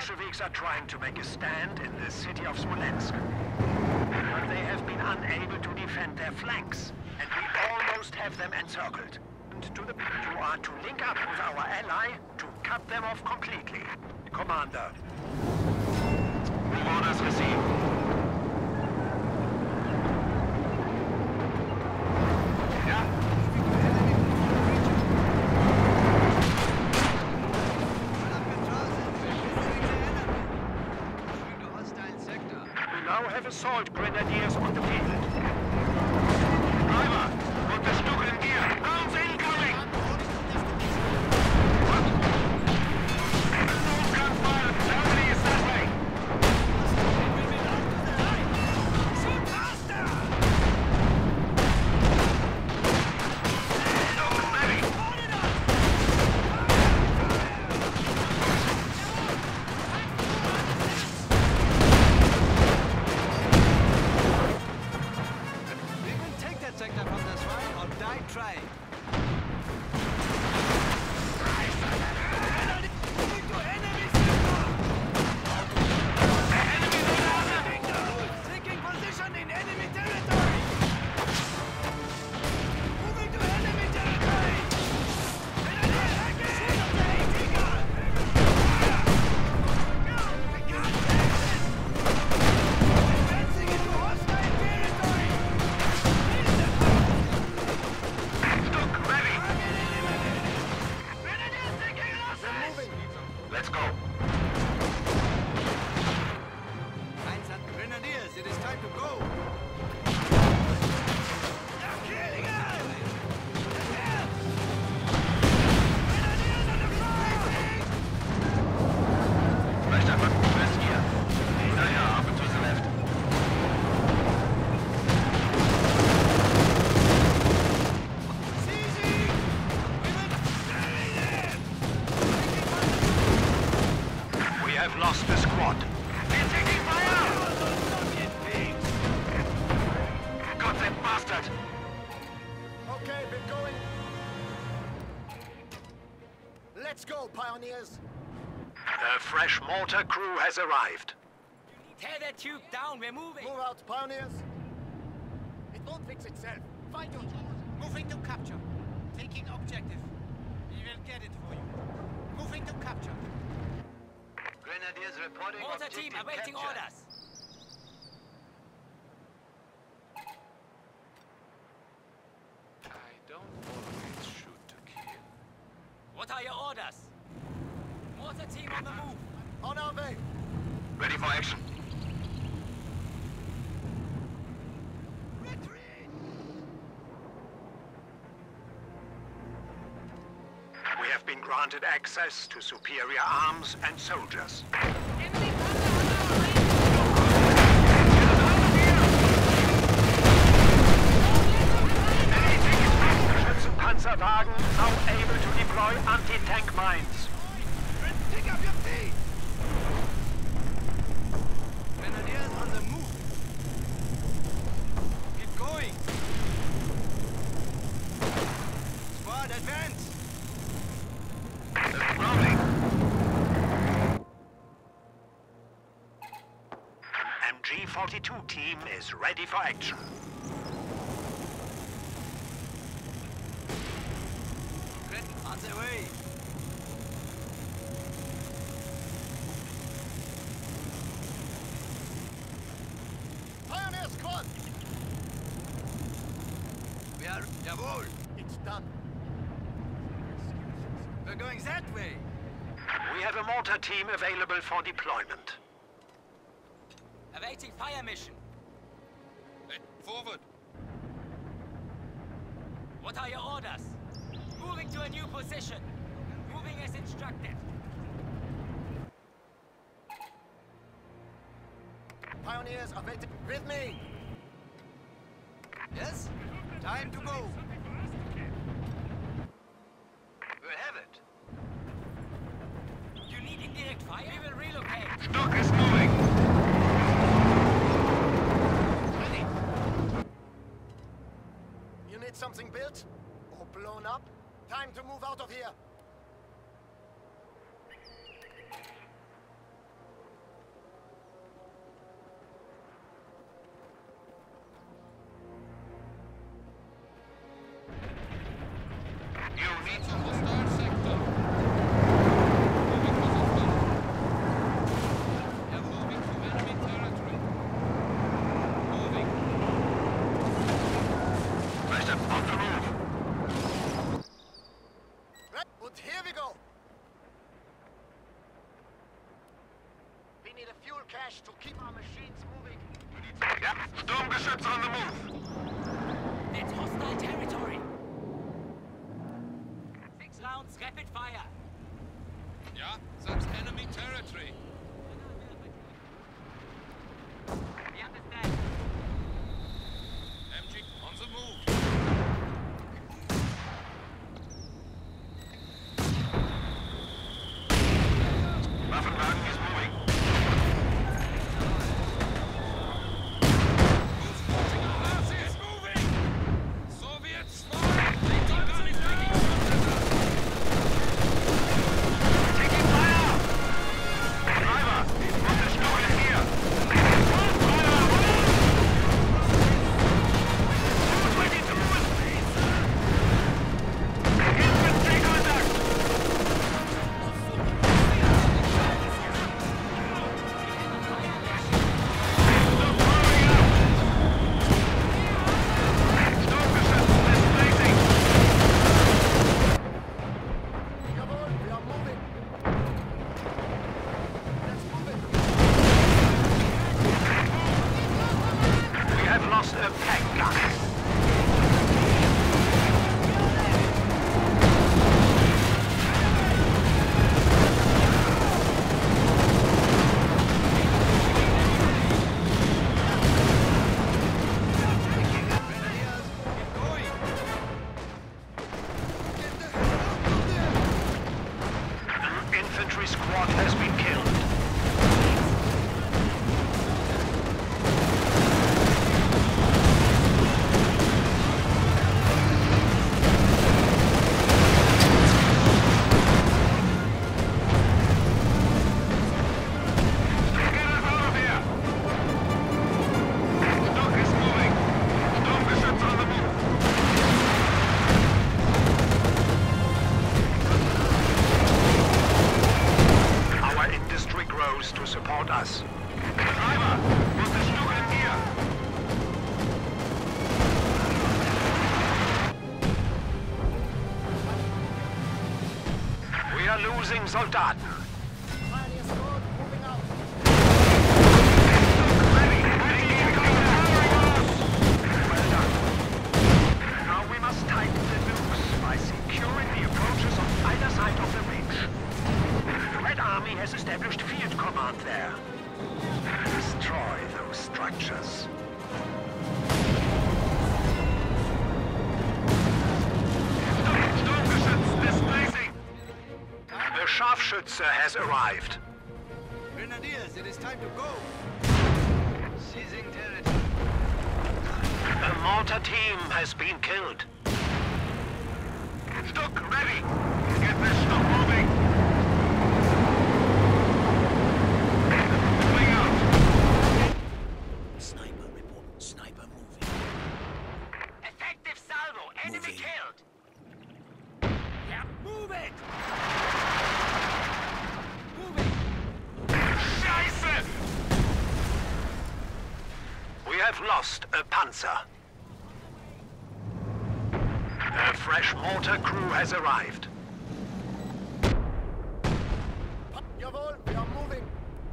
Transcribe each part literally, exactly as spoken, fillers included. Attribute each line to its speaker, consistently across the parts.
Speaker 1: Bolsheviks are trying to make a stand in the city of Smolensk. But they have been unable to defend their flanks, and we almost have them encircled. And to the you are to link up with our ally to cut them off completely. Commander. Orders received. Assault grenadiers on the field. Driver, put the Stuck in gear. Rounds incoming! What? No gunfire. Germany is that way. Shoot faster! Stuck ready.
Speaker 2: Try. Taking position in enemy territory. Moving to enemy territory. Advancing into hostile territory.
Speaker 1: Let's go.
Speaker 2: Grenadiers, it is time to go. They're killing us! Advance! Grenadiers on the flank!
Speaker 1: Vielleicht einfach bis hier. Ja, ja, up and to the left.
Speaker 2: Seizing! We will bury them!
Speaker 1: We have lost the squad. We're taking fire! Got that bastard!
Speaker 3: Okay, we're going. Let's go, pioneers!
Speaker 1: The fresh mortar crew has arrived.
Speaker 4: Tear that tube down, we're moving!
Speaker 3: Move out, pioneers! It won't fix itself. Find your
Speaker 4: Moving to capture. Taking objective. We will get it for you. Moving to capture.
Speaker 2: Grenadiers reporting.
Speaker 4: Mortar team awaiting orders.
Speaker 5: I don't always shoot to kill.
Speaker 4: What are your orders? Mortar team on the move.
Speaker 3: On our way!
Speaker 1: Ready for action.
Speaker 4: Retreat!
Speaker 1: We have been granted access to superior arms and soldiers.
Speaker 4: Enemy
Speaker 1: Schützenpanzerwagen now able to deploy anti-tank mines.
Speaker 2: Pick up your feet! Grenadiers on the move! Keep going! Squad, advance!
Speaker 1: Rolling. M G forty-two team is ready for action.
Speaker 2: On the way!
Speaker 3: Pioneer squad!
Speaker 2: We are... Jawohl!
Speaker 3: It's done.
Speaker 2: We're going that way!
Speaker 1: We have a mortar team available for deployment.
Speaker 4: awaiting fire mission.
Speaker 5: Hey, forward!
Speaker 4: What are your orders? Moving to a new position. Moving as instructed.
Speaker 3: Pioneers are waiting with me.
Speaker 2: Yes? Time to go. We have it.
Speaker 4: You need indirect fire? We will relocate.
Speaker 1: Stock is moving.
Speaker 3: Ready. You need something built or blown up? Time to move out of here. more cash to keep our machines moving.
Speaker 5: Yeah, Sturmgeschütz on the move.
Speaker 6: It's hostile territory. Six rounds, rapid fire.
Speaker 5: Yeah, that's enemy territory.
Speaker 6: We understand.
Speaker 5: M G on the move. Waffenwagen is moving. Nazi is moving! Soviets fire! Later gun is taking Taking fire! Driver, what is doing here? Ready to move! Infantry contact!
Speaker 3: Jawohl, we are moving. Let's move it.
Speaker 1: We have lost a tank gun.
Speaker 2: Grenadiers, keep going! Get the hell out of there!
Speaker 1: An infantry squad has been killed.
Speaker 5: Get us out of here! Stock is moving. Sturmgeschütz on the move.
Speaker 1: Our industry grows to support us.
Speaker 5: Driver, was the Stuhl hier?
Speaker 1: We are losing Soldaten.
Speaker 3: Pioneer squad moving out.
Speaker 1: Well done. Now we must tighten the noose by securing the approaches on either side of the ridge. The Red Army has established field command there. Destroy those structures.
Speaker 5: Sturmgeschütz displacing.
Speaker 1: The Scharfschütze has arrived.
Speaker 2: Grenadiers, it is time to go! Seizing territory.
Speaker 1: The mortar team has been killed.
Speaker 5: Stuck ready. Get this stuff moving. Moving out.
Speaker 6: Sniper report. Sniper moving.
Speaker 1: Effective salvo. Enemy
Speaker 6: Moving.
Speaker 1: killed.
Speaker 6: Yeah, move it! Moving!
Speaker 5: Scheiße!
Speaker 1: We have lost a Panzer. A fresh mortar crew has arrived.
Speaker 3: Jawohl, we are moving.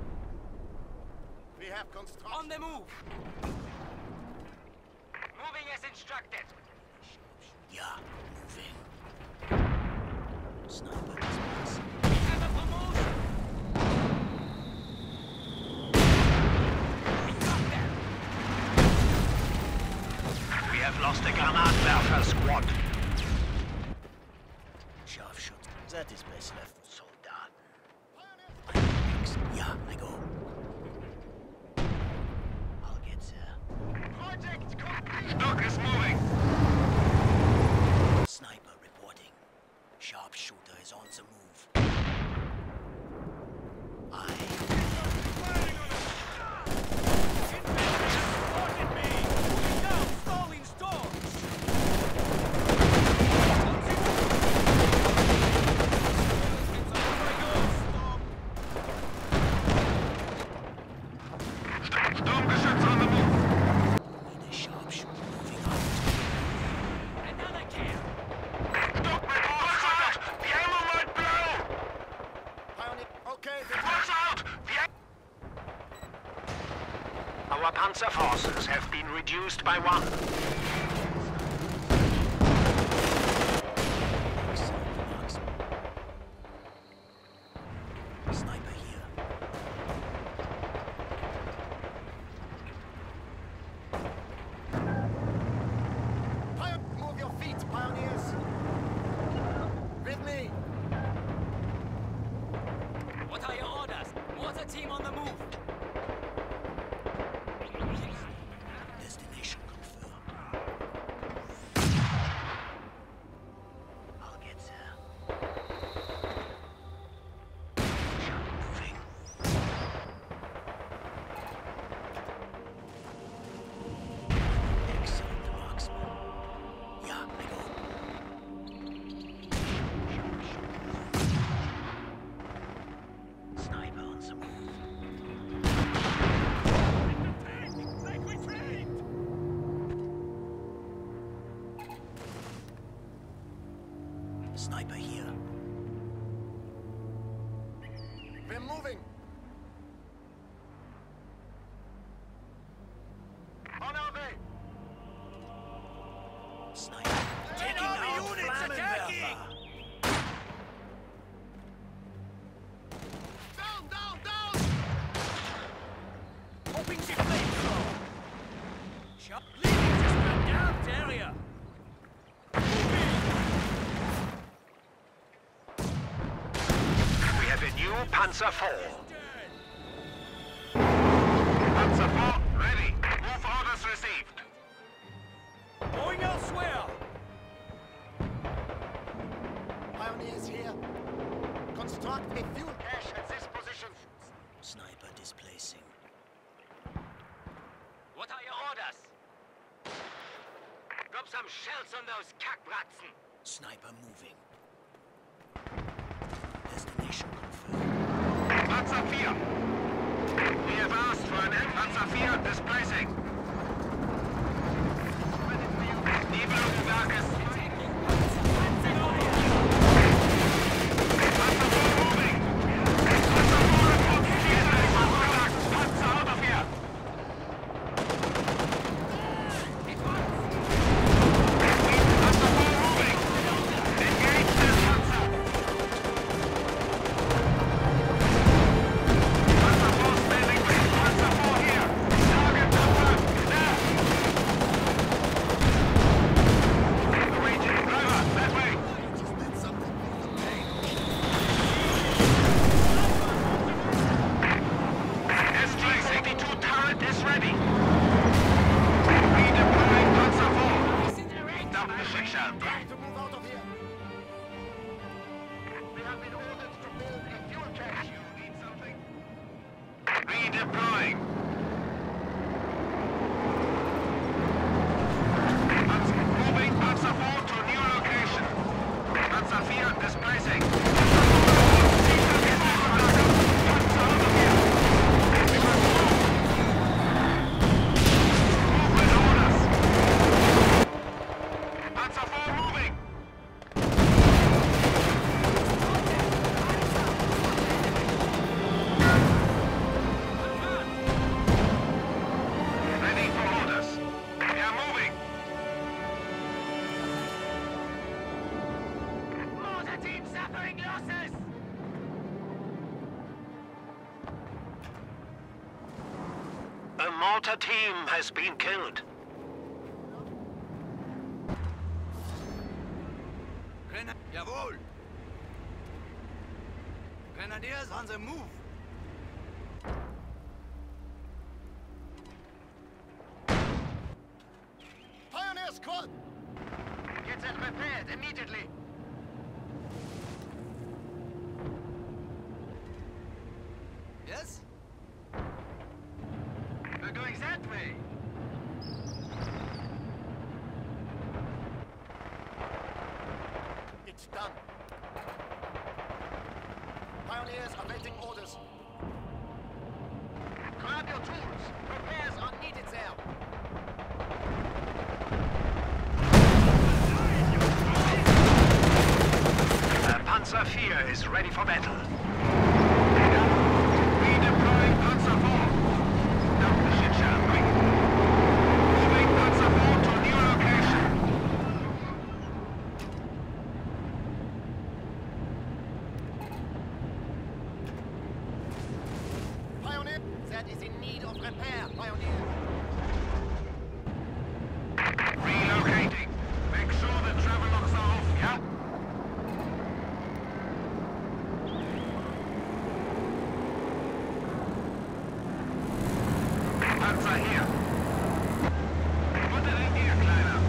Speaker 3: We have construction.
Speaker 6: On the move!
Speaker 1: Moving as instructed.
Speaker 6: Yeah, moving. Sniper displaced. We have a promotion! We got them!
Speaker 1: We have lost a Granatwerfer squad.
Speaker 6: Scharfschütz. That is best left for Soldaten. I'm next. Yeah, I go. I'll get there.
Speaker 3: Project complete.
Speaker 5: Stuck is moving.
Speaker 6: Sniper reporting. Sharpshooter is on the move. I...
Speaker 5: Sturmgeschütz on the move.
Speaker 6: Need a sharpshooter moving out.
Speaker 1: Another kill.
Speaker 5: Stuck with watch out! The ammo might blow!
Speaker 3: Pioneer. Okay, the
Speaker 5: Watch out! The
Speaker 1: Our panzer forces have been reduced by one.
Speaker 6: Sniper here.
Speaker 3: Pio- Move your feet, pioneers! With me!
Speaker 4: What are your orders? Mortar team on the move.
Speaker 6: Destination confirmed. I'll get there. Moving. Excellent, marksman. Yeah, I go. Sniper on the move. Sniper here.
Speaker 3: We're moving! On our way!
Speaker 6: Sniper. Taking out Flammenwerfer.
Speaker 3: Down, down, down!
Speaker 6: Hoping she flamethrower.
Speaker 4: Shot. Leading just ran down the area.
Speaker 1: We have a new Panzer four. Panzer four, ready. Move orders received.
Speaker 4: Going elsewhere.
Speaker 3: Pioneers here. Construct a fuel cache at this position.
Speaker 6: Sniper displacing.
Speaker 4: What are your orders? Drop some shells on those kackbratzen.
Speaker 6: Sniper moving. Destination confirmed.
Speaker 1: Panzer four. We have asked for an Panzer four displacing. Nibelungenwerk is... Panzer four moving. Panzer four reports clear. Panzer out of here. Panzer four moving. Engage this Panzer. Panzer four standing with Panzer four here. Target confirmed. There. Awaiting. Driver, that way. S T sixty-two turret is ready. Redeploying Panzer four. Down the section.
Speaker 3: Trying to move out of here. We have been ordered to build a fuel cache.
Speaker 1: You need something? Redeploying. Panzer moving Panzer four to new location. Panzer four displacing. Panzer out of here. We must move. Move with orders. Panzer four moving. Ready for orders. We are moving.
Speaker 4: Mortar team suffering losses.
Speaker 1: A mortar team has been killed.
Speaker 2: Grenadiers, jawohl! Grenadiers on the move!
Speaker 3: Pioneer squad! Get that repaired immediately!
Speaker 2: Yes?
Speaker 3: We're going that way! It's done. Pioneers awaiting orders. Grab your tools. Repairs are needed there.
Speaker 1: Uh, Panzer four is ready for battle. Redeploying Panzer four. Down the shit show.
Speaker 3: combat is in need of repair, Pioneer.
Speaker 1: Relocating. Make sure the travel locks are off, yeah? Panzer here. Put it in here, Kleiner.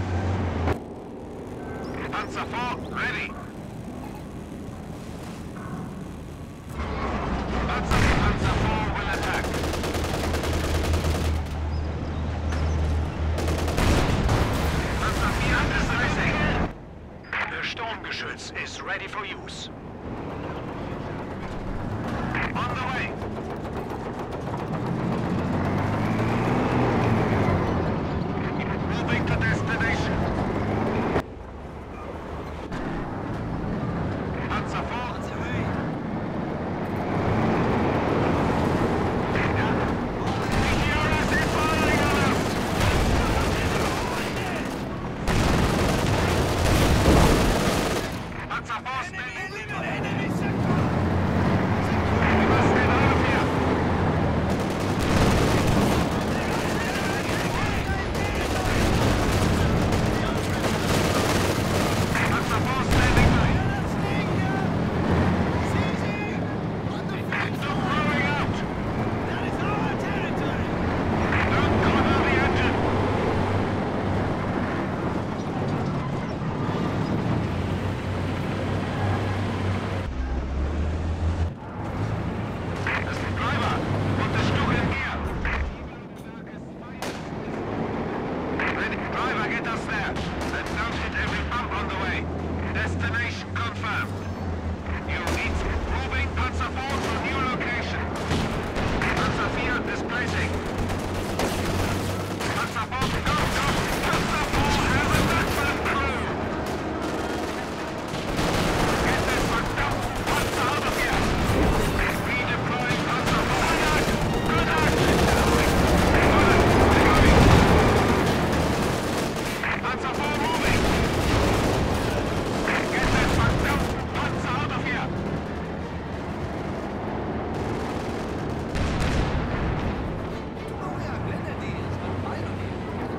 Speaker 1: Panzer four, ready. Panzer, Panzer four will attack. Panzer four is racing. The Sturmgeschütz is ready for use. On the way. Moving to destination. Panzer four.
Speaker 2: On the way.
Speaker 1: The Heroes is following on us. Panzer four standing.
Speaker 2: Enemy sector!
Speaker 1: We must get out of here. Panzer four standing by. Stop blowing out.
Speaker 2: That is our territory!
Speaker 1: Don't corner the engine. Mister Driver, put the Stück in gear. Ready. Driver, get us there. And don't hit every bump on the way. Destination confirmed. Units moving Panzer four to new location. Panzer four displacing. Panzer four, go, go! Panzer four has a Dutchman crew! Get this verdammten Panzer out of here! Redeploying Panzer four. Good act! Panzer four moving! Get this verdammten Panzer out of here!
Speaker 2: We are grenadiers, not pioneers.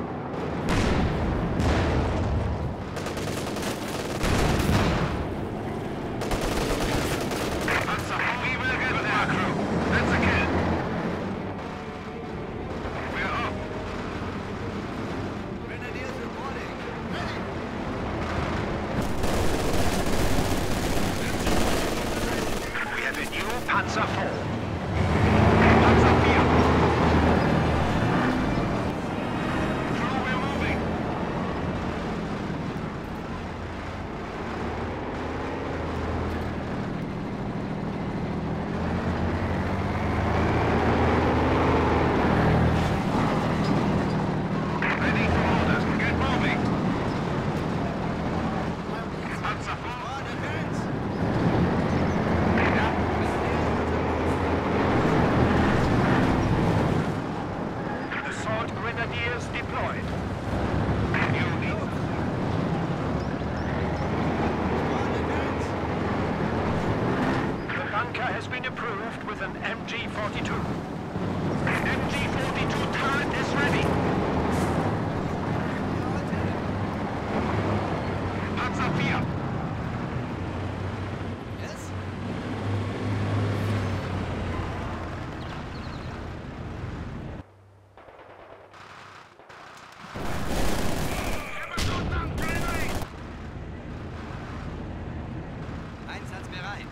Speaker 1: Panzer four, we will get their crew. That's a kill. We're off.
Speaker 2: Grenadiers reporting.
Speaker 1: We have a new Panzer four. Panzer four. Crew, we're moving. Ready for orders. Get moving. Panzer four.
Speaker 2: On advance!
Speaker 1: Yeah. Assault Grenadiers deployed. Units.
Speaker 2: On advance!
Speaker 1: The bunker has been approved with an M G forty-two. M G forty-two turret is ready. Panzer four.
Speaker 2: Yes? Einsatzbereit.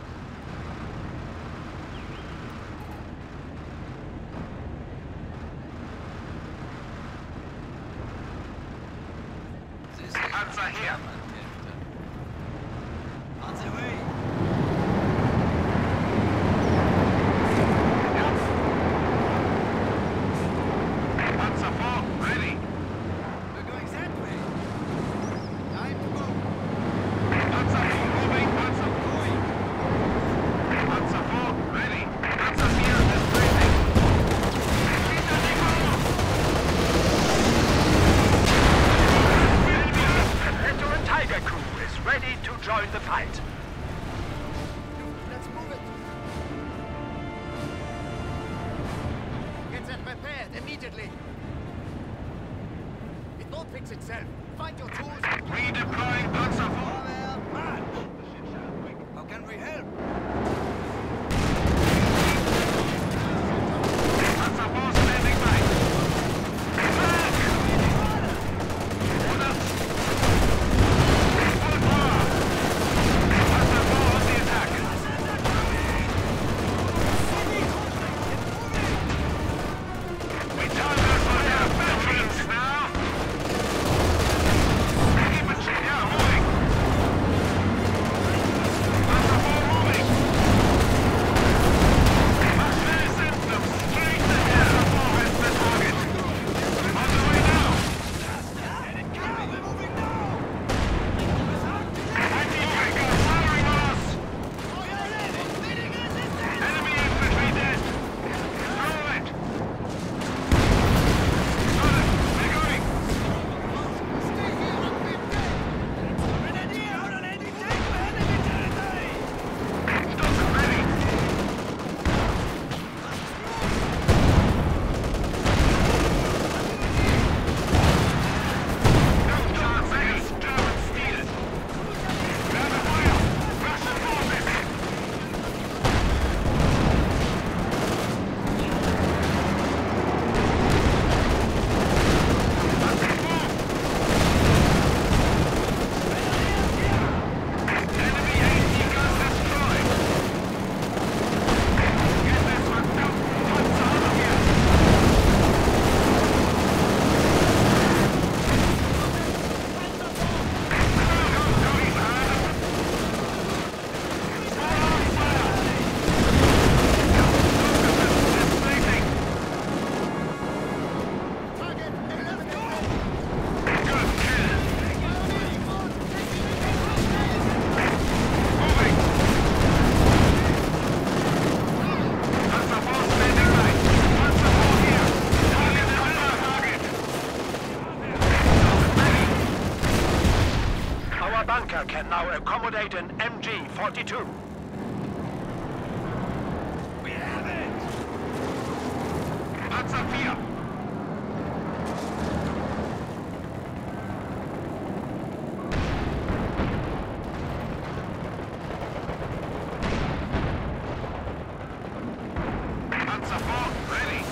Speaker 3: that immediately! It won't fix itself. Find your tools.
Speaker 5: Redeploying Panzer.
Speaker 2: Man! How can we help?
Speaker 5: Panzer four standing by. Back! Order. Full power. Panzer four on the attack. We target for their veterans now. Keep it, yeah, moving. Panzer four moving. Marshal sends them straight ahead. Panzer four has the target. On the way now.
Speaker 2: We're moving now!
Speaker 5: Anti-tanker firing on us. Enemy infantry dead. Throw it. Got it. They're going.
Speaker 2: Grenadier on an anti-tank for enemy territory!
Speaker 5: Stop ready. No chance against German steel. Grab a fire. Russian forces. Enemy AT guns destroyed. Get this one down. What's out of here?
Speaker 3: Target eliminated!
Speaker 5: Good kill. Moving. Panzer four standing by. Panzer four here. Target fire target. Ready. Our bunker can now accommodate an M G forty-two.
Speaker 2: We have it!
Speaker 5: Panzer four. Panzer four ready.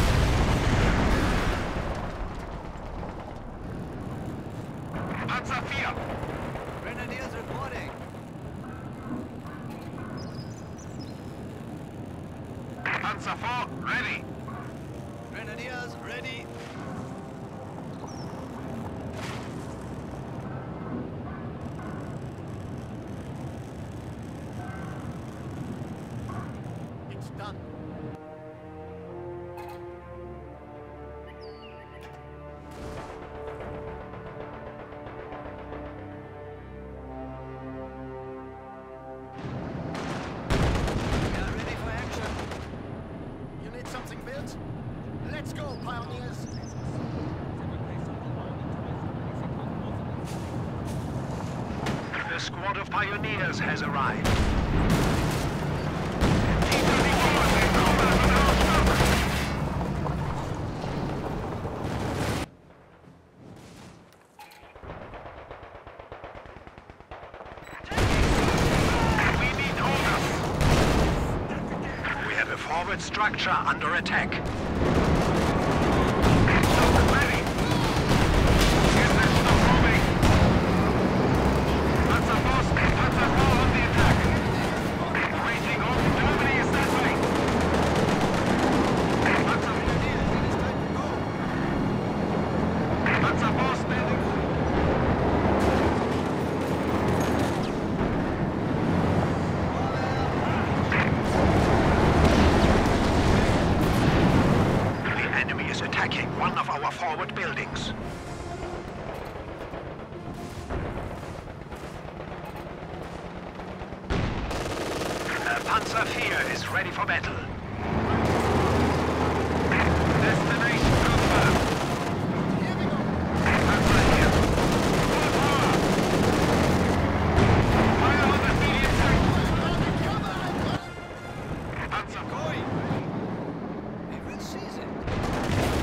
Speaker 5: Panzer four.
Speaker 2: Grenadiers reporting.
Speaker 5: Panzer four ready.
Speaker 2: Grenadiers ready.
Speaker 3: It's done.
Speaker 2: We are ready for action.
Speaker 3: You need something built? Let's go, pioneers!
Speaker 1: The squad of pioneers has arrived. We need orders. We have a forward structure under attack. Stop ready. Get that stop moving. Panzer four, Panzer four on the attack. Waiting on Germany is that way. Panzer
Speaker 2: Grenadiers, it is time to go.
Speaker 5: Panzer four standing. The enemy is attacking one of our forward buildings. Uh, Panzer four is ready for battle. Destination confirmed.
Speaker 3: Here we go!
Speaker 5: Panzer here. Full power. Fire on the medium tank. Panzer
Speaker 2: Going. We will seize it.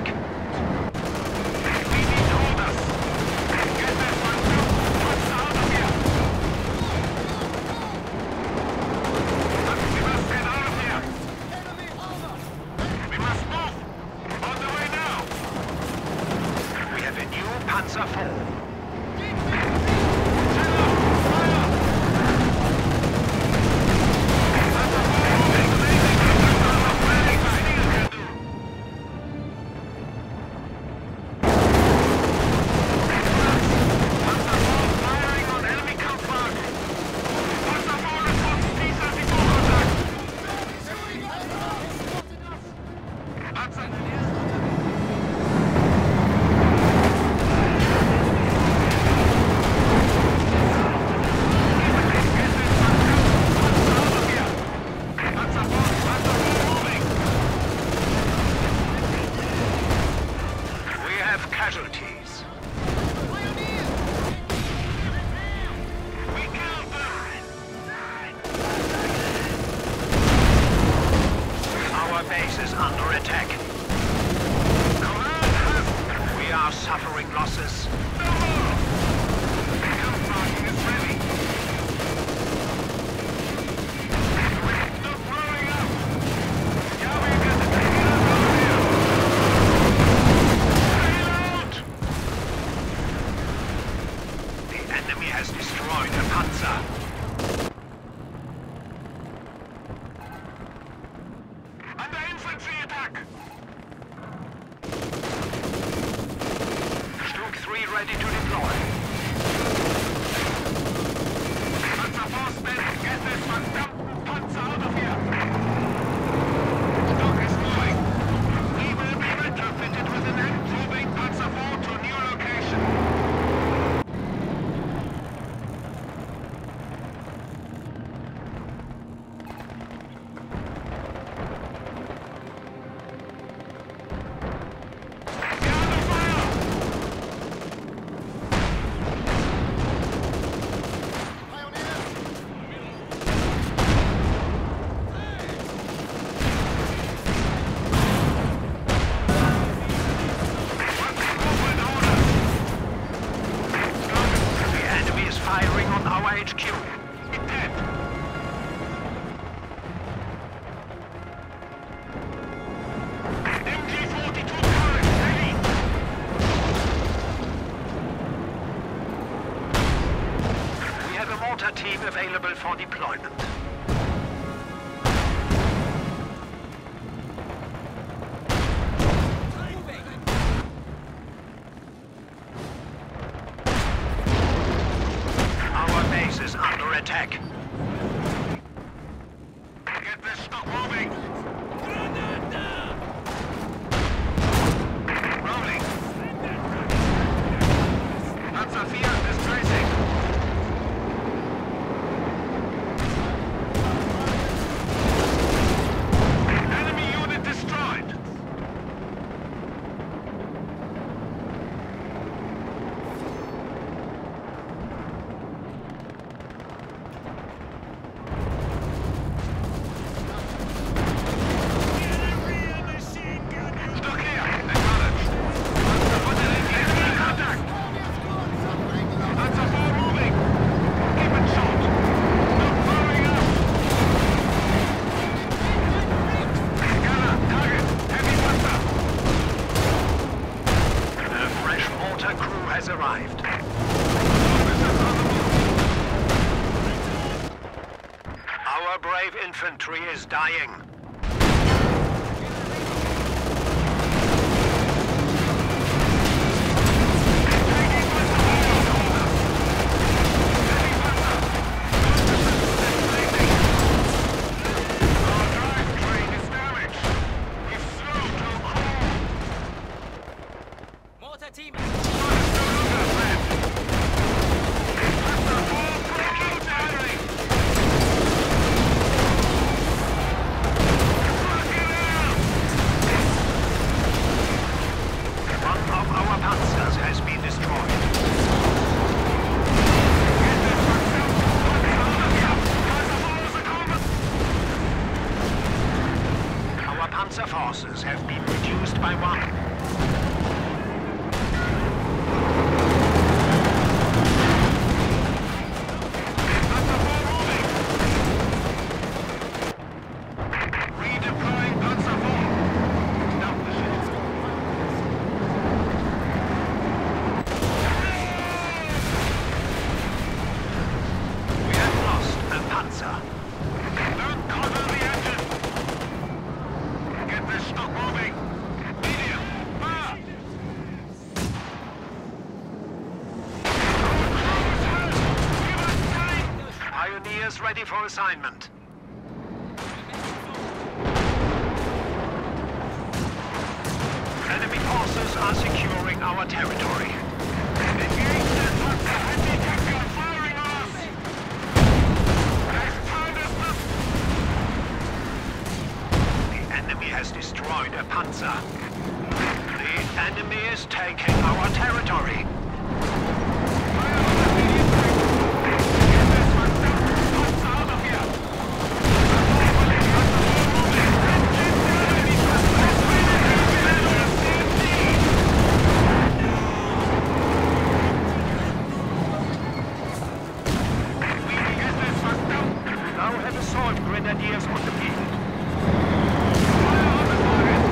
Speaker 1: attack. We need orders. Get that one down. What's out of here? We must get out of here. We must move. On the way now. We have a new Panzer four. Casualties. We killed them. Our base is under attack. Command has... We are suffering losses. No more! Gunfighting is ready. Stop blowing up. Yeah, we get the tequila over here. Has destroyed a Panzer. Under infantry attack! Stuke three ready to deploy. Panzer force men, get this verdammten Panzer out of here! Stuke is moving. We will be retrofitted with an improving Panzer four to new location. H Q. Intent. M G forty-two turret ready. We have a mortar team available for deployment. Is under attack. Get this stock moving. Rolling. Panzer four is tracing. Enemy unit destroyed. Has arrived. Our brave infantry is dying. Our drivetrain is damaged. We've slowed to a crawl.
Speaker 4: Mortar team.
Speaker 1: Panzer forces have been reduced by one. ready for assignment. Enemy forces are securing our territory. Engage this hunter! Anti-tank are firing on us! They've found us! The enemy has destroyed a panzer. The enemy is taking our territory. Grenadiers on the field. Fire on the target!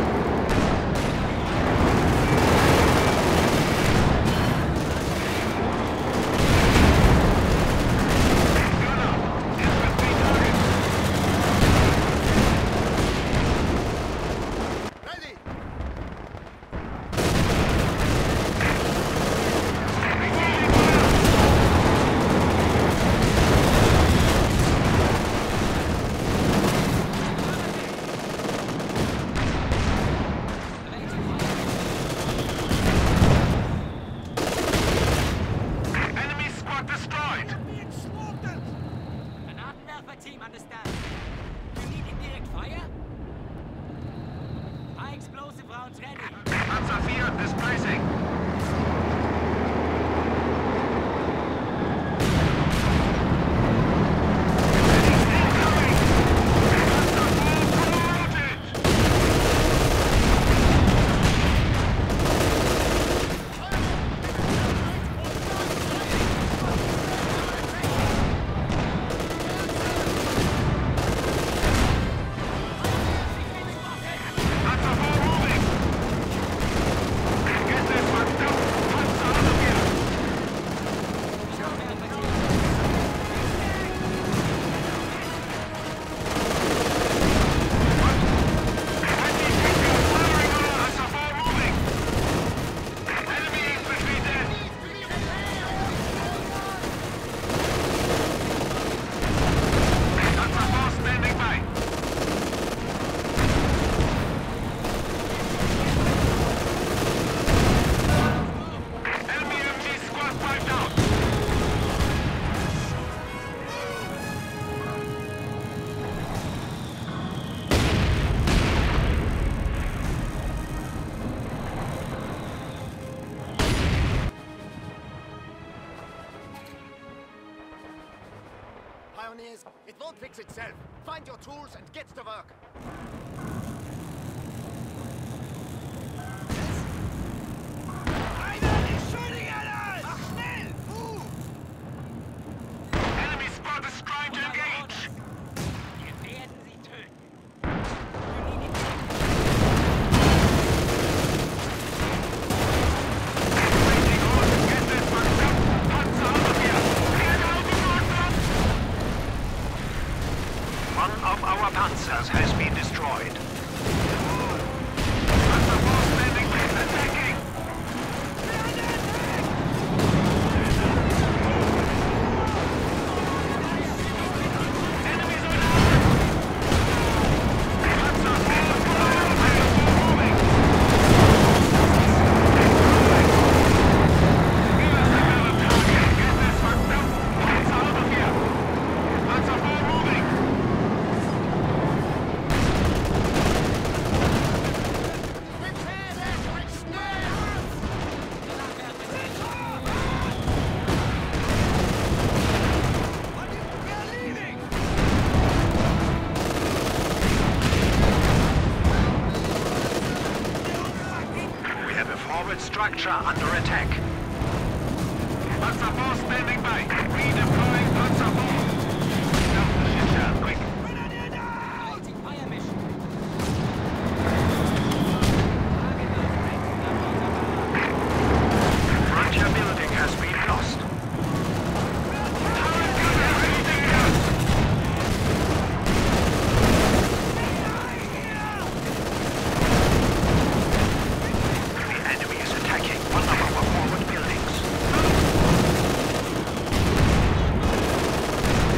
Speaker 3: Pioneers, it won't fix itself. Find your tools and get to work.
Speaker 2: Einer ist shooting at us! Mach schnell! Move!
Speaker 1: Enemy squad is trying to engage!
Speaker 4: Wir werden sie töten.
Speaker 1: Waiting on, get this fucked up! Panzer out of here! Get out of Nordland! One of our panzers has been destroyed. Panzer four standing by, attacking! Enemies are down! Panzer four, fire! Fire moving! Give us another target! Get this fucked up! Panzer out of here! Panzer four moving!
Speaker 3: Prepare them like snares!
Speaker 2: We are leaving!
Speaker 1: We have a forward structure under attack. Panzer four standing by. Redeploying Panzer four. Stop the shit show, quick.
Speaker 4: Lighting fire mission.
Speaker 1: Frontier building has been lost. Turret gunner raising us. The enemy is attacking one of our forward buildings.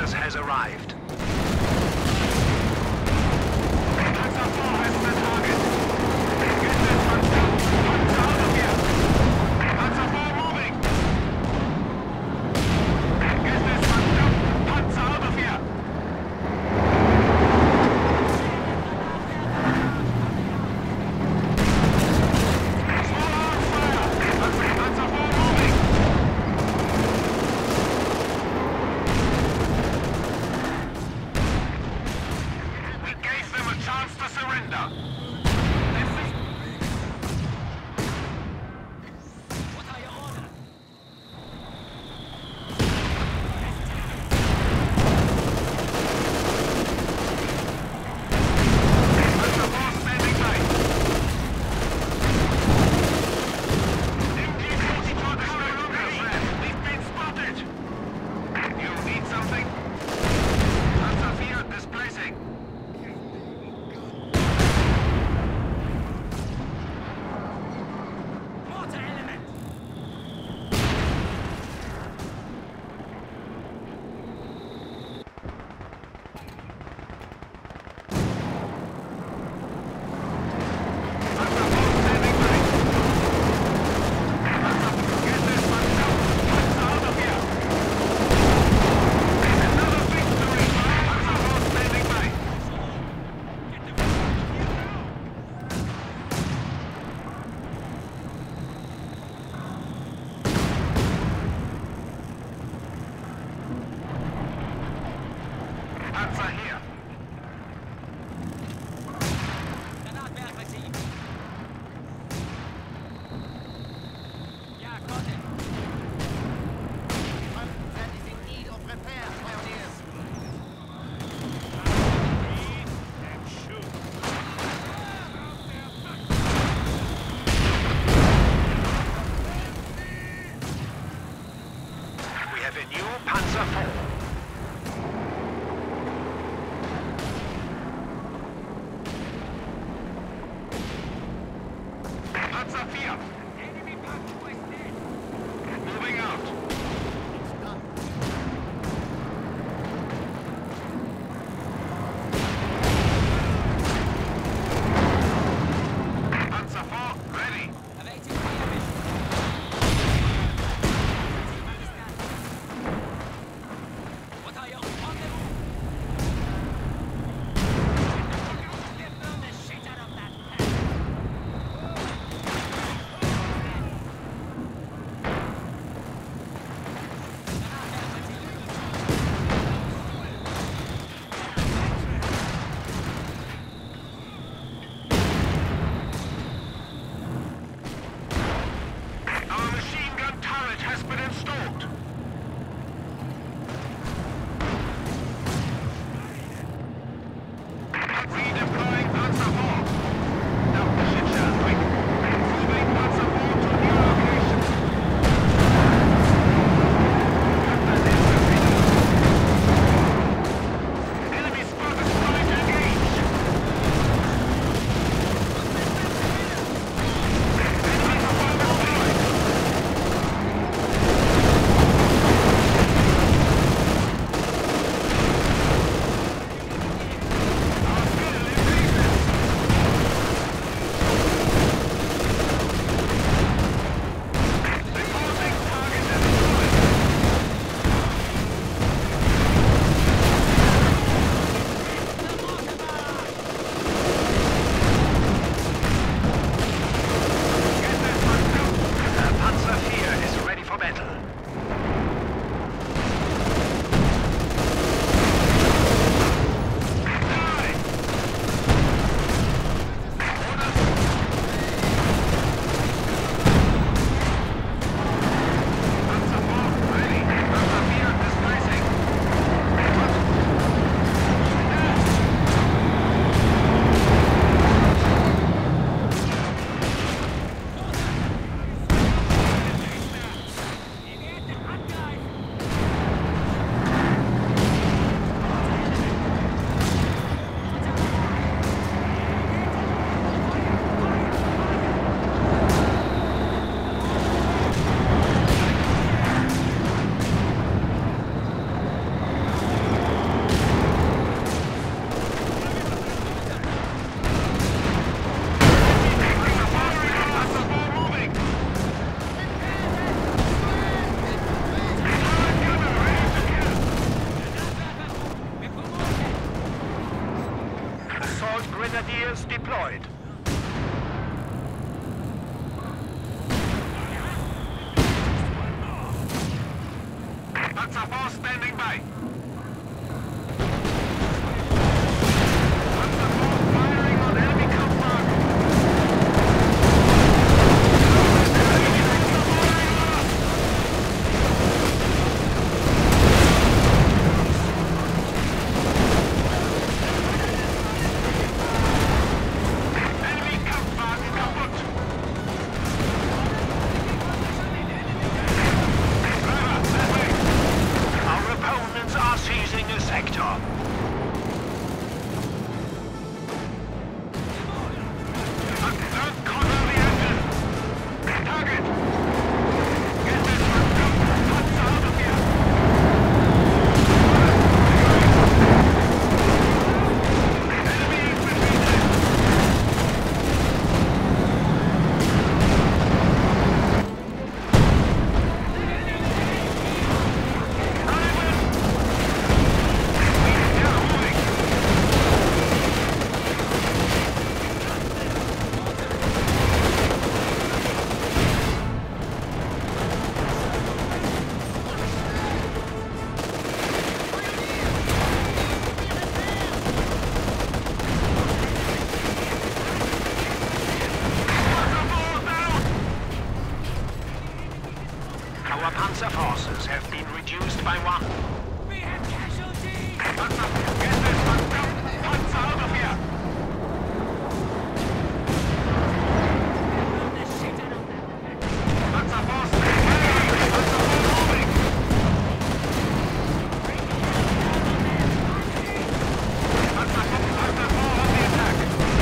Speaker 1: headquarters has arrived. assault grenadiers deployed. Panzer four standing by. Panzer four firing on enemy Kampfwagen. Enemy Kampfwagen kaputt. Driver, that way. Our opponents are seizing a sector. Don't corner the engine. Target. Get this one. Panzer out of here. Enemy infantry dead. Our panzer forces have been reduced by one.
Speaker 4: We have casualties!
Speaker 1: Panzer, get this one. Panzer out of here. Panzer force. Hey, Panzer four moving. Panzer, Panzer four on the attack.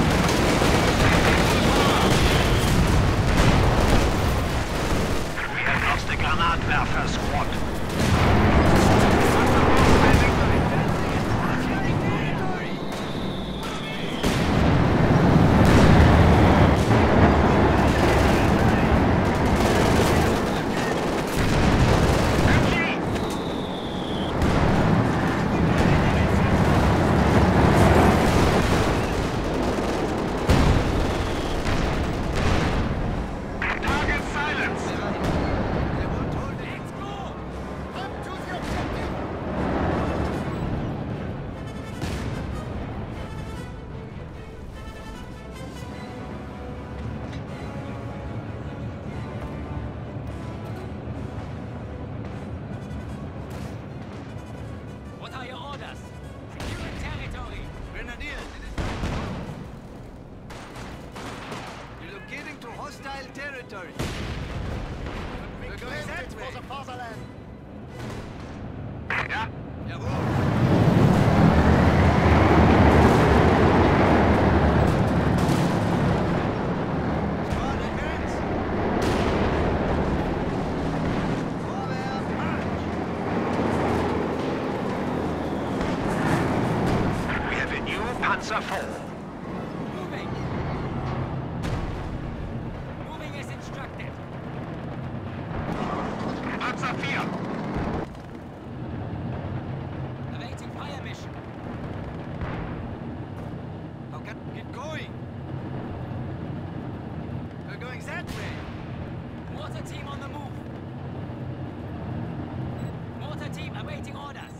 Speaker 1: We have lost the Granatwerfer squad. Panzer four standing by. M G! Target silence!
Speaker 2: They won't hold it.
Speaker 4: Let's go!
Speaker 3: Come to the objective!
Speaker 4: What are your orders? Secure territory!
Speaker 2: Grenadiers, it is... Relocating to hostile territory. We're going that
Speaker 3: Splendid
Speaker 2: way.
Speaker 3: for the fatherland!
Speaker 1: Ja?
Speaker 2: Jawohl. Squad advance. Vorwärts, march.
Speaker 1: We have a new Panzer four.
Speaker 4: Moving! Moving as instructed.
Speaker 1: Panzer four.
Speaker 4: Awaiting fire mission.
Speaker 2: Now get, get going. We're going that way.
Speaker 4: Mortar team on the move. Mortar team awaiting orders.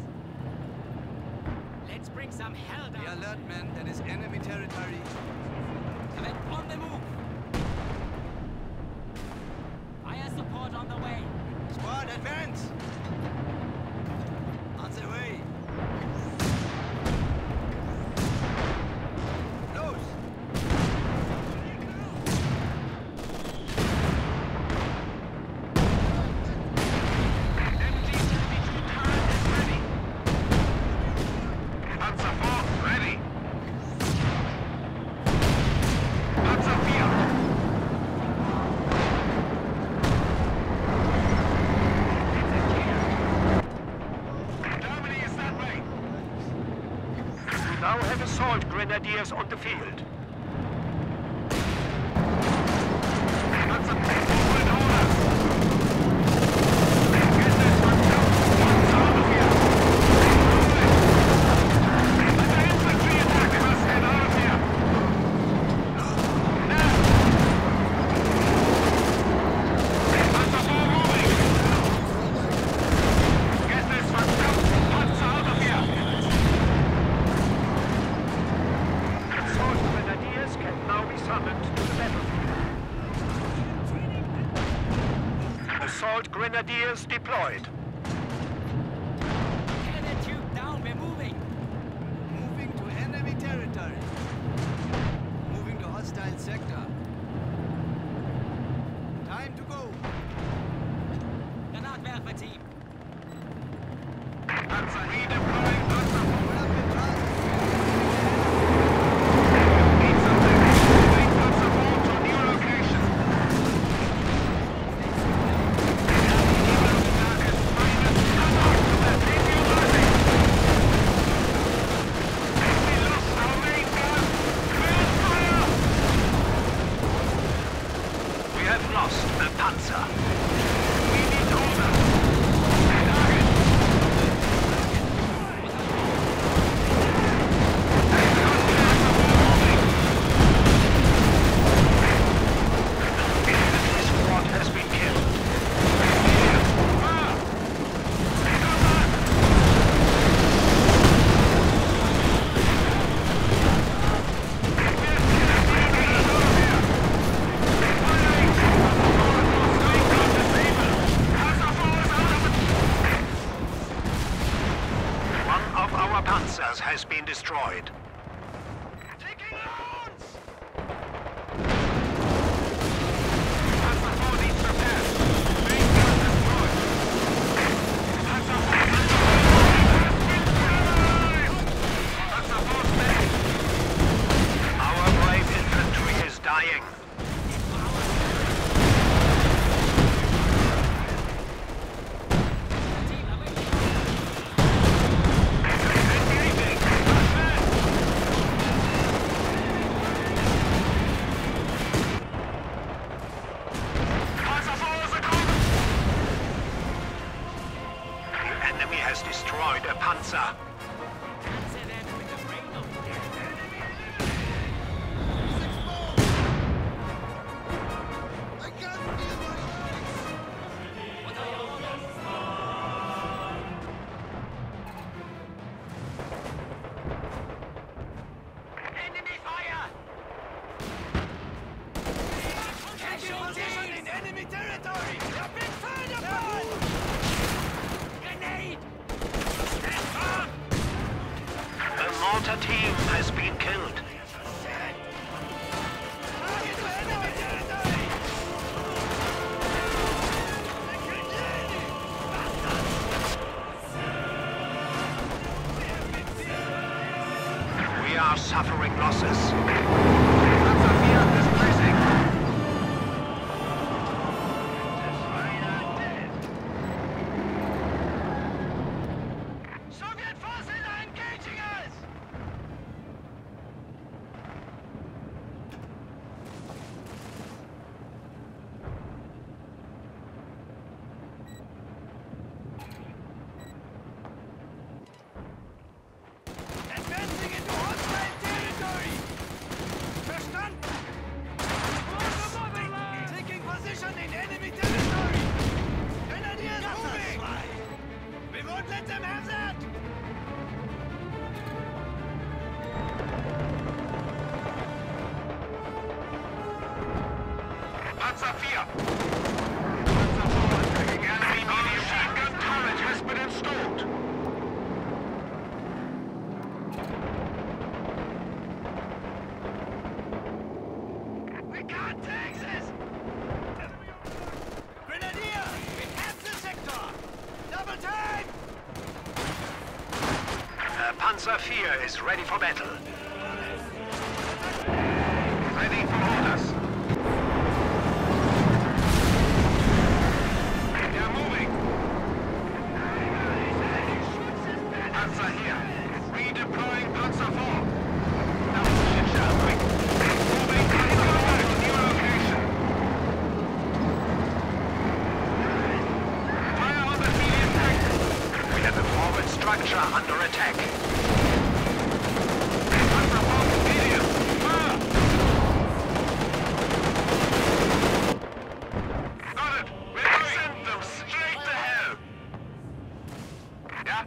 Speaker 4: Let's bring some hell
Speaker 2: Be
Speaker 4: down.
Speaker 2: alert, men. That is enemy territory.
Speaker 4: Await on the move. Fire support on the way.
Speaker 2: Squad advance. On the way. Close.
Speaker 1: M G seventy-two turret is ready. Panzer four ready. Panzer four. Germany is that way. We now have assault grenadiers on the field. Panzer forward orders. Get this one down. Panzer out of here. Let the infantry attack us. Head out of here. Grenadiers deployed.
Speaker 4: Cannon tube down, we're moving.
Speaker 2: Moving to enemy territory. Moving to hostile sector. Time to go.
Speaker 4: Granatwerfer team.
Speaker 5: Panzer redeploying Panzer four.
Speaker 2: Put up the trust.
Speaker 5: Need something. Moving Panzer four to new location.
Speaker 1: We have lost the Panzer. We need order. Target. Infantry squad has been killed. One of our Panzers has been destroyed.
Speaker 5: Taking loads! Panzer four needs repairs. Main gun destroyed. Panzer four has been destroyed! Panzer four dead.
Speaker 1: Our brave infantry is dying.
Speaker 4: Team away.
Speaker 5: Engaging! Panzer four is a combat!
Speaker 1: The enemy has destroyed a Panzer.
Speaker 4: Answer them with the brain of
Speaker 2: I can't feel my legs.
Speaker 4: What are your orders? Enemy fire!
Speaker 2: Taking position in enemy territory. You're being fired upon.
Speaker 4: Grenade!
Speaker 1: The mortar team has been killed.
Speaker 2: Target to enemy territory.
Speaker 1: We are suffering losses.
Speaker 5: Panzer four displacing.
Speaker 2: Soviet forces are engaging us. Advancing into hostile territory. Verstanden? Taking position in enemy territory. Grenadiers moving. We won't let them have that.
Speaker 5: Panzer four. Panzer four attacking enemy machine gun turret has been installed.
Speaker 2: We can't take this. Grenadier, we have the sector. Double time.
Speaker 1: Uh, Panzer four is ready for battle.
Speaker 5: Ready for orders. They are moving. Panzer here. Redeploying Panzer four. Now, shall we? Moving Panzer four to new location. Fire on the medium tank.
Speaker 1: We have a forward structure under attack.
Speaker 5: Panzer four medium. Fire! Got it. We're going. Send them straight to hell. Yeah?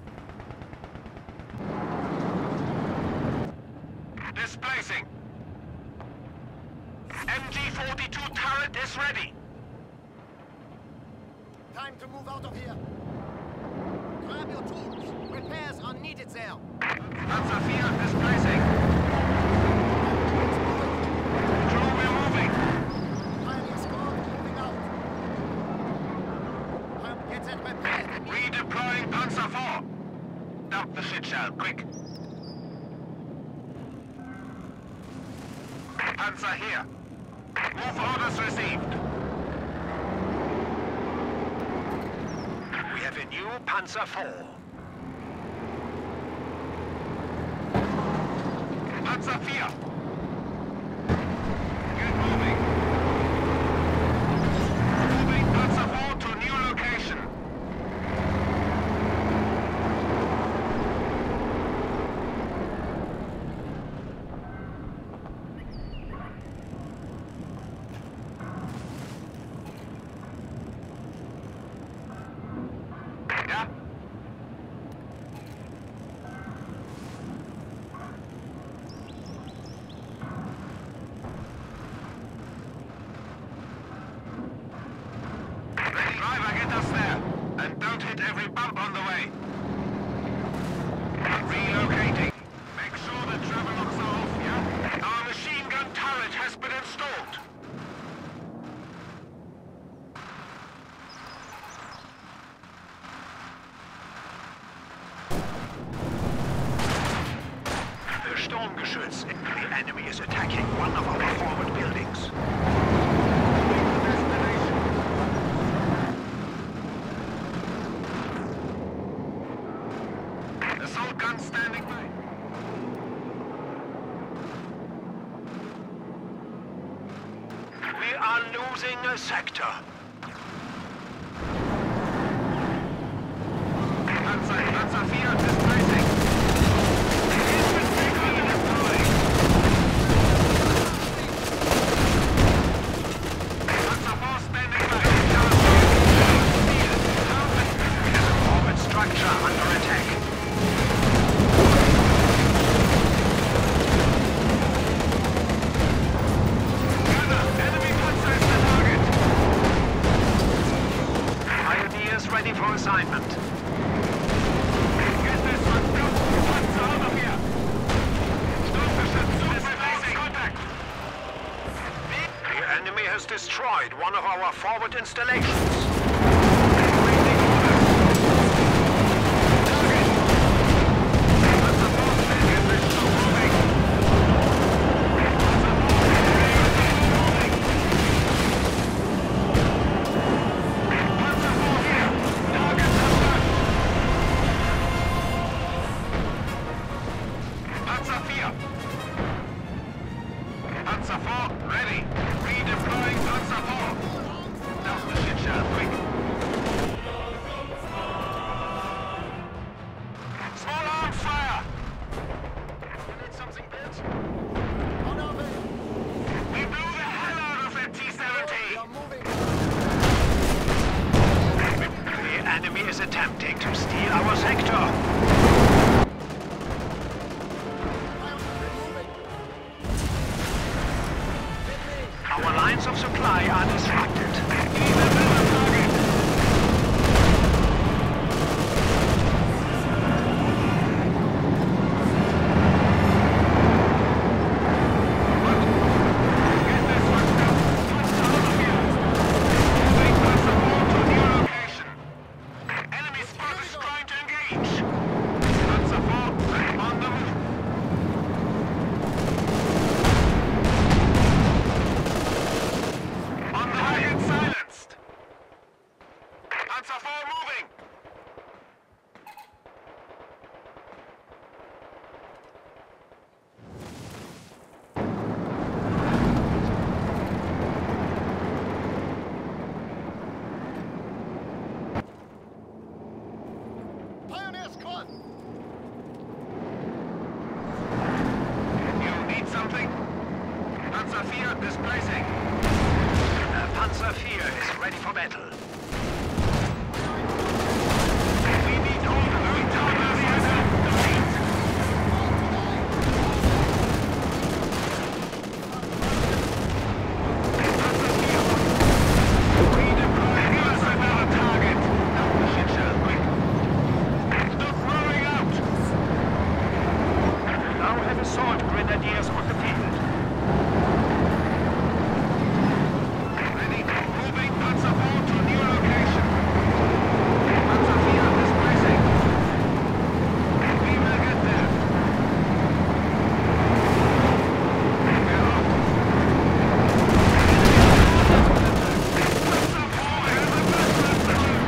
Speaker 5: Displacing. M G forty-two turret is ready.
Speaker 3: Time to move out of here. Grab your tools. Repairs are needed there.
Speaker 5: Panzer four displacing. Crew removing.
Speaker 3: Pioneer squad moving out. Um, get that repaired.
Speaker 5: Redeploying Panzer four. Dump the shit shell, quick. Panzer here. Move orders received.
Speaker 1: We have a new Panzer four.
Speaker 5: Panzer four. Get moving. Moving Panzer four to new location. Yeah? Driver, get us there. And don't hit every bump on the way. Relocating. Make sure the travel locks are off, yeah? Our machine gun turret has been installed.
Speaker 1: The Sturmgeschütz. The enemy is attacking one of our forward buildings.
Speaker 5: Assault gun standing by.
Speaker 1: We are losing a sector.
Speaker 5: Panzer, Panzer four displacing. Infantry redeploying. Panzer four standing by.
Speaker 1: Forward structure under attack.
Speaker 5: Gunner, enemy Panzer is the target.
Speaker 1: Pioneers ready for assignment.
Speaker 5: Get this one, go! Panzer out of here! Sturmgeschütz, displacing. Contact!
Speaker 1: The enemy has destroyed one of our forward installations.
Speaker 5: Panzer four standing by. Moving. Panzer four moving. Panzer four here. Target confirmed. Panzer four. Panzer four ready. Redeploying Panzer four. Down the shit shell, quick. Small arms fire.
Speaker 3: You need something built? On our way.
Speaker 5: We blew the hell out of that T
Speaker 3: We
Speaker 5: seventy.
Speaker 3: are moving.
Speaker 1: The enemy is attempting to steal our sector.
Speaker 3: Pioneer moving. Hit me.
Speaker 1: Our lines of supply are disrupted.
Speaker 5: Get this one down. Panzer out of here. Moving Panzer four to new location. Enemy squad is trying to engage. Panzer four on the move. On the target silenced. Panzer four moving.
Speaker 3: Pioneer squad.
Speaker 5: You need something? Panzer four displacing.
Speaker 1: The Panzer four is ready for battle.
Speaker 5: We need all the retarders in the fleet. Panzer four. Redeploying us another target.
Speaker 1: assault grenadiers on the field.
Speaker 5: Ready. Moving Panzer four to new location. Panzer four displacing. We will get there. We're off. Panzer four has a business zone.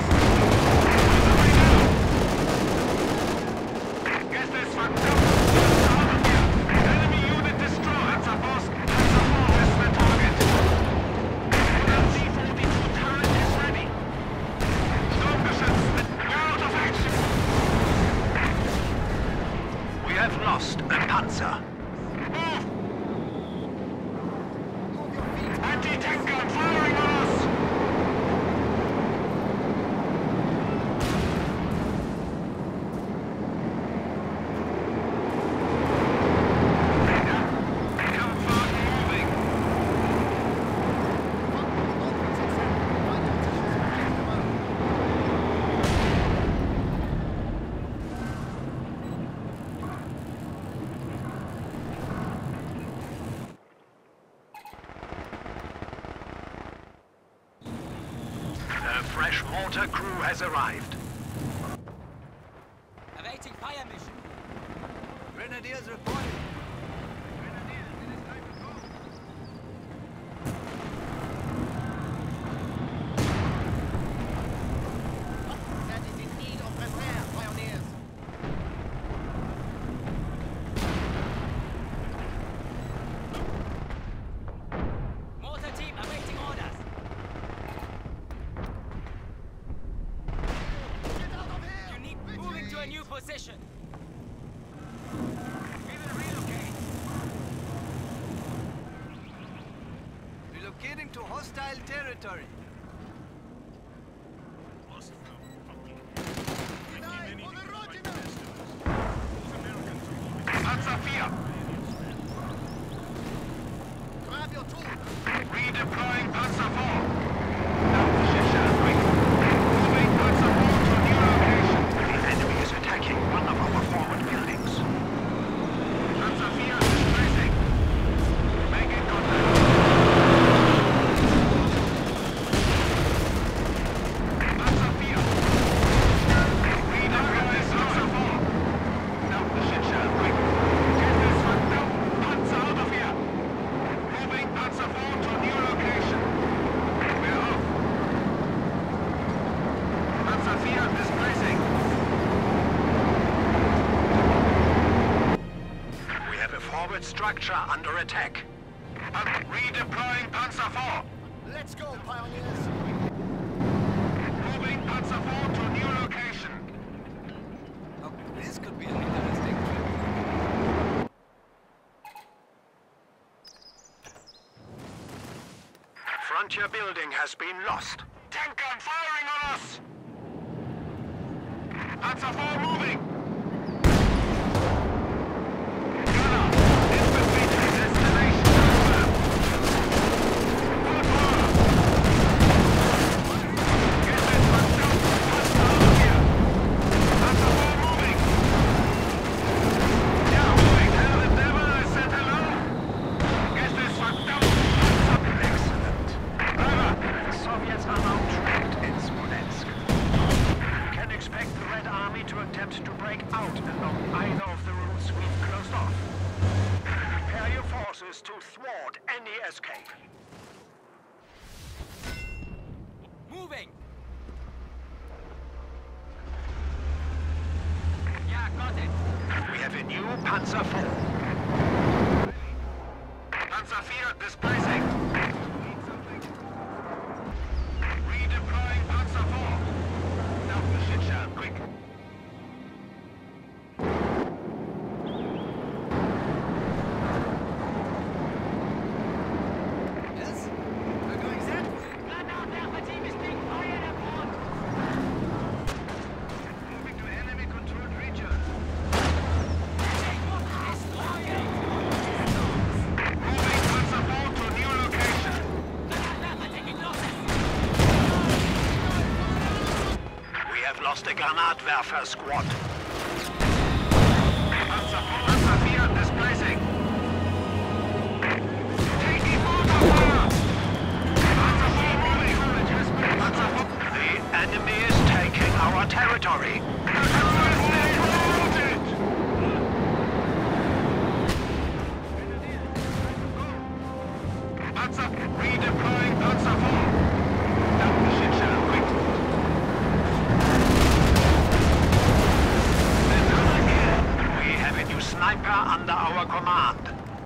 Speaker 5: Guess this fucked up. Enemy unit destroyed. Panzer four. Panzer four is the target. C forty-two turret is ready. Sturmgeschütz, we're out of action.
Speaker 1: We have lost a panzer.
Speaker 5: Move! Anti-tank gun firing on us! Kampfwagen moving.
Speaker 1: The fresh mortar crew has arrived.
Speaker 4: Awaiting fire mission.
Speaker 2: Grenadiers reporting.
Speaker 3: That is in need of repair, pioneers.
Speaker 4: Mortar team awaiting orders.
Speaker 3: Get out of here!
Speaker 4: You need moving to a new position.
Speaker 2: We will relocate. Relocating to hostile territory.
Speaker 5: Panzer four.
Speaker 3: Grab your tools!
Speaker 5: Redeploying Panzer four. Now position quick. Moving Panzer four to new location.
Speaker 1: The enemy is attacking one of our forward buildings.
Speaker 5: Panzer four displacing. Making contact. Panzer four. Redeploying Panzer four. Now position quick. Get this fucked up. Panzer out of here. Moving Panzer four to new location. We're off. Panzer four displacing.
Speaker 1: We have a forward structure under attack.
Speaker 5: I'm redeploying Panzer four.
Speaker 3: Let's go, pioneers!
Speaker 5: Moving Panzer four to new location.
Speaker 2: Oh, this could be an interesting trip.
Speaker 1: Frontier building has been lost.
Speaker 5: Tank gun firing on us! Panzer four moving! Gunner, infantry to destination confirmed. Good order! Get this fucked up! Panzer out of here! Panzer four moving! Yeah, moving! Tell the devil I said hello! Get this fucked up! Panzer
Speaker 1: Excellent.
Speaker 5: driver!
Speaker 1: The Soviets are now trapped in Smolensk. You can expect the Red Army to attempt to break out along either of the routes we've closed off. Prepare your forces to thwart any escape.
Speaker 4: Moving. Yeah, got it.
Speaker 1: We have a new Panzer four.
Speaker 5: Panzer four displacing. Redeploying Panzer four. Now the shit shell, quick.
Speaker 2: Yes? We're going that way.
Speaker 4: Granatwerfer team is being fired upon.
Speaker 5: Moving to enemy-controlled region.
Speaker 4: Destroyer.
Speaker 5: Moving Panzer four to new location.
Speaker 4: Granatwerfer taking losses.
Speaker 1: We have lost a Granatwerfer squad.
Speaker 5: Panzer four, Panzer four displacing.
Speaker 1: sniper under our command.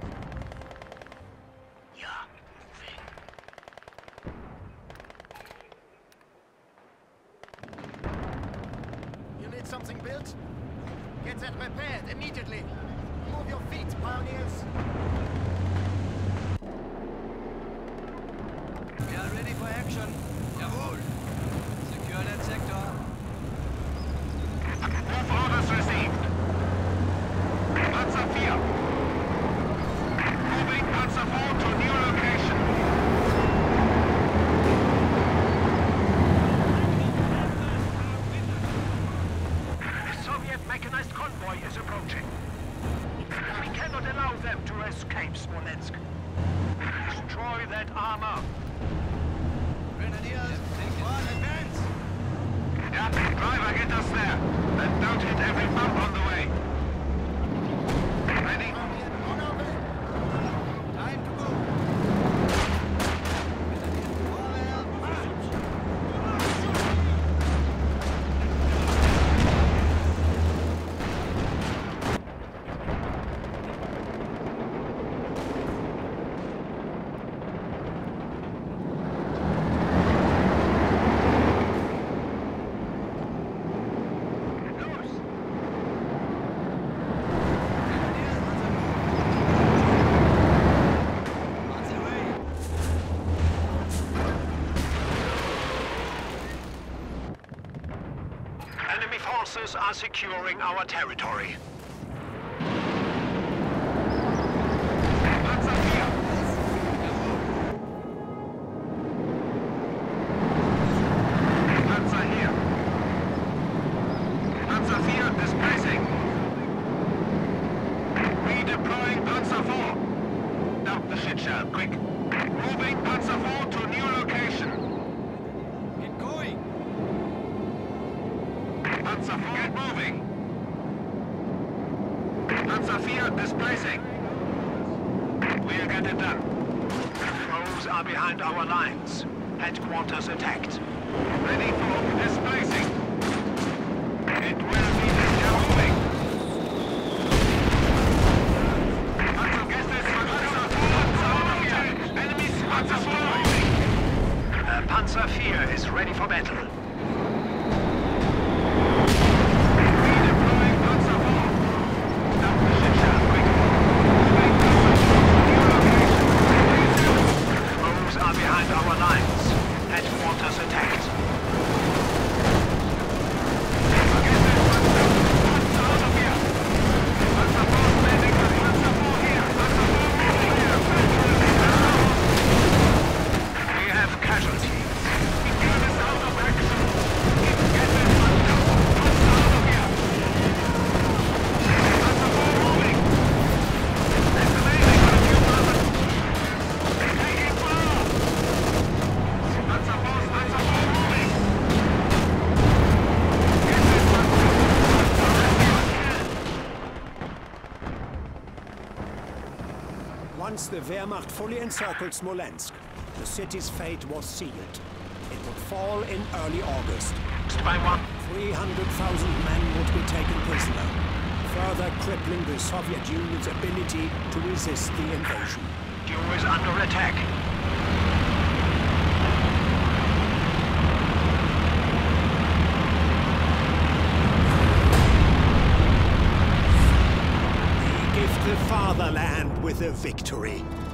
Speaker 6: Yeah, moving.
Speaker 3: You need something built? Get that repaired immediately. Move your feet, pioneers.
Speaker 2: We are ready for action. Jawohl. Secure that sector.
Speaker 5: Move orders received. Panzer four. Moving Panzer four to new location.
Speaker 1: A Soviet mechanized convoy is approaching. We cannot allow them to escape Smolensk. Destroy that armor.
Speaker 2: Grenadiers, one advance.
Speaker 5: Yeah, driver, get us there. And don't hit every bump on the way. Ready?
Speaker 3: On our way.
Speaker 2: Time to go. Vorwärts, march.
Speaker 1: Enemy forces are securing our territory.
Speaker 5: Panzer four. Panzer here. Panzer four displacing. Redeploying Panzer four. Dump the shit shell, quick. Moving Panzer four to new location.
Speaker 2: Get going.
Speaker 5: Panzer four, get moving. Panzer four displacing. We'll get it done.
Speaker 1: Foes are behind our lines. Headquarters attacked.
Speaker 5: Ready for displacing. It will be moving. Panzer, guess this one. Panzer four, Panzer here. Enemies, Panzer four moving.
Speaker 1: Uh, Panzer four is ready for battle.
Speaker 5: Redeploying Panzer four. Dump the shit shell, quick. Moving Panzer four to new location.
Speaker 1: Foes are behind our lines. Headquarters attacked.
Speaker 5: Guess this one. Panzer out of here. Panzer four standing by. Panzer four here. Panzer four moving here.
Speaker 1: We have casualties.
Speaker 5: Get us out of action. Get this one down. Panzer out of here. Panzer four moving. Estimating on a few moments. Taking fire. Panzer four, Panzer four moving. Get this one down.
Speaker 7: Once the Wehrmacht fully encircled Smolensk, the city's fate was sealed. It would fall in early August.
Speaker 1: By one.
Speaker 7: three hundred thousand men would be taken prisoner, further crippling the Soviet Union's ability to resist the invasion.
Speaker 1: Q is under attack.
Speaker 7: We gift the fatherland with a victory.